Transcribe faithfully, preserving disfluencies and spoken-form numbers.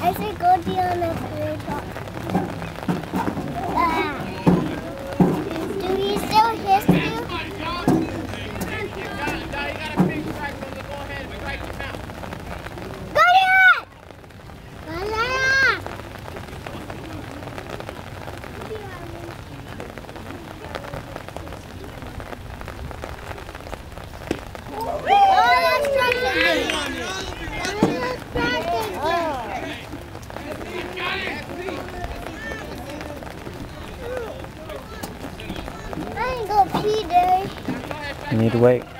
I say go Deon at three o'clock. Ah. Do we still hiss you? Go Deon! Go Deon! Oh, that's striking me. That's striking me. I ain't go pee, Daddy. You need to wait.